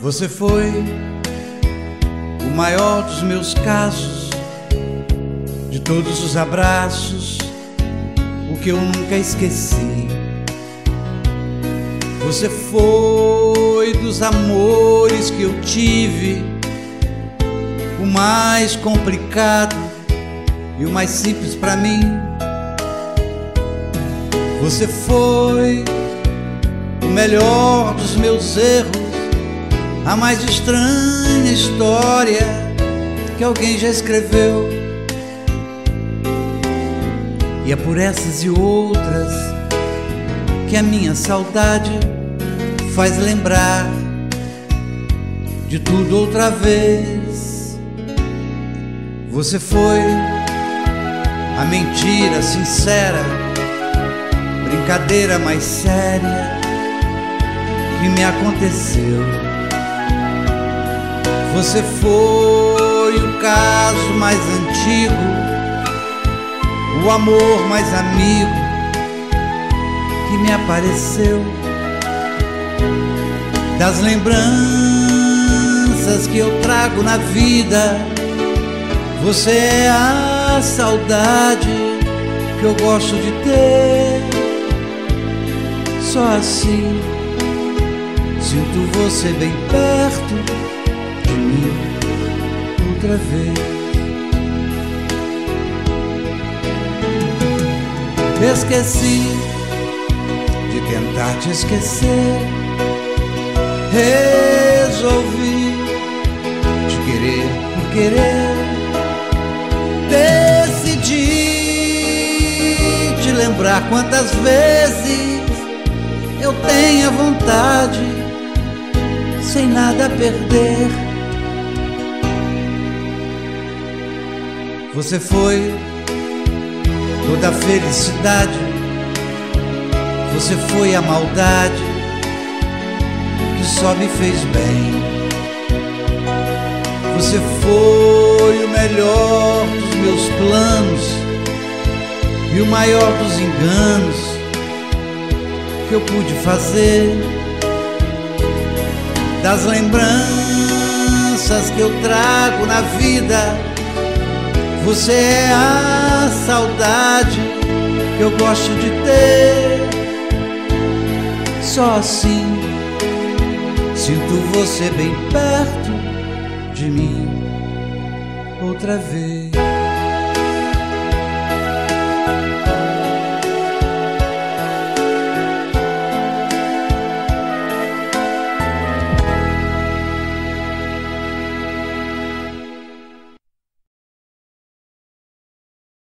Você foi o maior dos meus casos, de todos os abraços, o que eu nunca esqueci. Você foi dos amores que eu tive, o mais complicado e o mais simples pra mim. Você foi o melhor dos meus erros, a mais estranha história que alguém já escreveu. E é por essas e outras que a minha saudade faz lembrar de tudo outra vez. Você foi a mentira sincera, brincadeira mais séria que me aconteceu. Você foi o caso mais antigo, o amor mais amigo que me apareceu. Das lembranças que eu trago na vida, você é a saudade que eu gosto de ter. Só assim sinto você bem perto de mim outra vez. Esqueci de tentar te esquecer, resolvi te querer por querer, decidi te lembrar quantas vezes eu tenho vontade, sem nada a perder. Você foi toda a felicidade, você foi a maldade que só me fez bem. Você foi o melhor dos meus planos e o maior dos enganos que eu pude fazer. Das lembranças que eu trago na vida, você é a saudade que eu gosto de ter. Só assim sinto você bem perto de mim outra vez.